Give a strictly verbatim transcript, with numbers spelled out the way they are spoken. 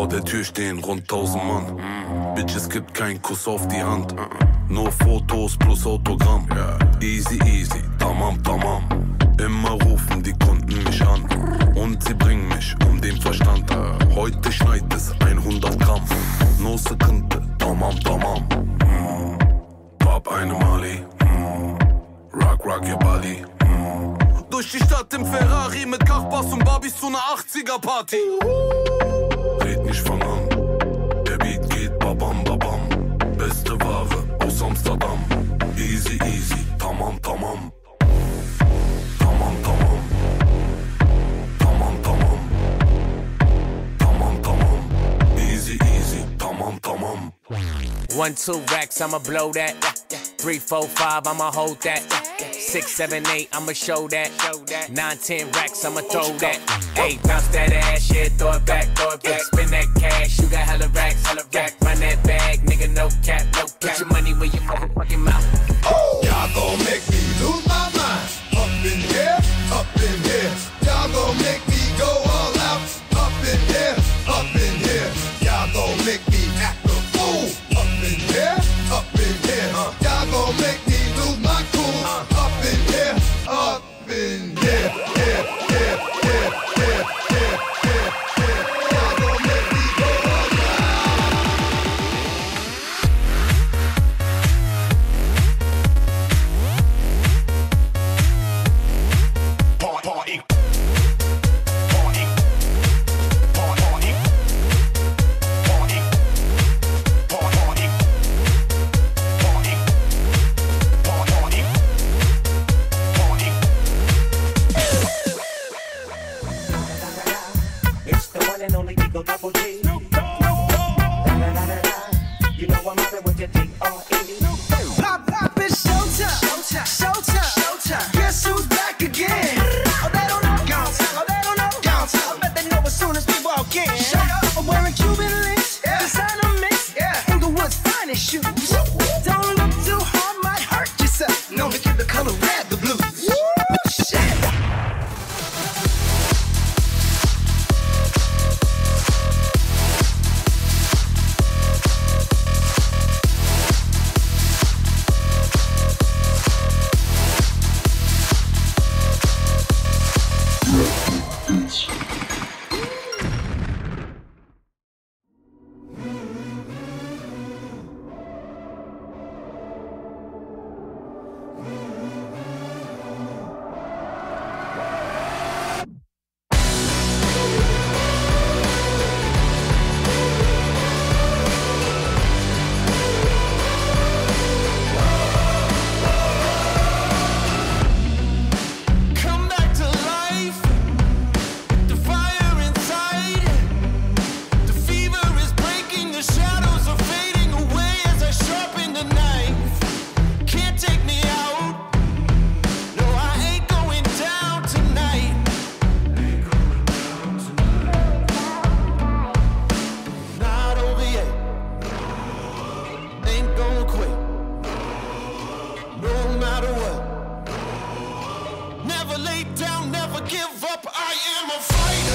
Vor der Tür stehen rund tausend Mann. Bitch, es gibt keinen Kuss auf die Hand. Nur Fotos plus Autogramm. Easy, easy, tamam, tamam. Immer rufen die Kunden mich an. Und sie bringen mich um den Verstand. Heute schneit es hundert Gramm. No Sekunde, tamam, tamam. Pop eine Mali. Rock, rock your body. Durch die Stadt im Ferrari mit Kachbass und Barbies zu ner achtziger Party. Red nicht, fang an. Der Beat geht babam, babam. Beste Ware aus Amsterdam. Easy, easy, tamam, tamam. Tamam, tamam. Tamam, tamam. Tamam, tamam. Easy, easy, tamam, tamam. One, two racks, I'ma blow that. Three, four, five, I'ma hold that. Six, seven, eight, I'ma show that. Nine, ten racks, I'ma throw that. Hey, bounce that ass, yeah, throw it back, throw it back. Spin that cash, you got hella racks, hella rack. Run that bag, nigga, no cap, no cap. Put your money where your motherfucking mouth. Y'all gon' make me lose my mind. Up in here, up in here. Y'all gon' make me go all out. Up in here, up in here. Y'all gon' make me act a fool. Up in here, up in here. Y'all gon' make me lose my cool. Up in here, up in here. Here, here, here, here, here, here, here. Y'all gon' make me go all out. Party, party, party, party, party, party, party, party, party. It's the one and only Eagle Double G. Da-da-da-da-da. You know I'm mobbing with your D R E. Pop, pop, it's showtime. Showtime. Showtime. Showtime. Guess who's back again? Oh, they don't know. Gone time. Oh, they don't know. Gone time. I bet they know as soon as we walk in. Shut up. I'm wearing Cuban links. Yeah. Designer mix. Yeah. Inglewood's finest shoes. Don't look too hard, might hurt yourself. Known to give the color red the blues. Woo, shit. Come back to life. The fire inside. The fever is breaking. The shadows are fading away as I sharpen the knife. Can't take me out. No, I ain't going down tonight. Not over yet. Ain't gonna quit. No matter what. Never lay down, never give up. I am a fighter.